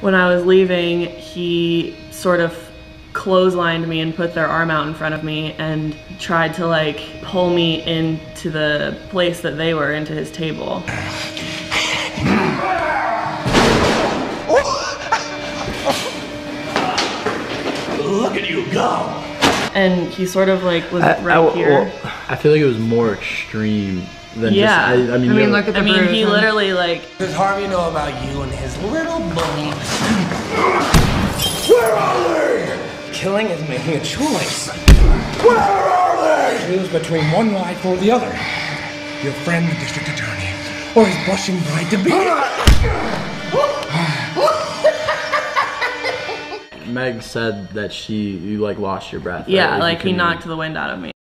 When I was leaving, he sort of clotheslined me and put their arm out in front of me and tried to like pull me into the place that they were, into his table. Look at you go! And he sort of like was right here. Well, I feel like it was more extreme than yeah. just, I mean, look at the bruise. he literally like... What does Harvey know about you and his little bully? Where are they? Killing is making a choice. Where are they? Choose between one life or the other. Your friend, the district attorney, or his blushing bride-to-be. Meg said that you like lost your breath. Yeah, right? like he knocked the wind out of me.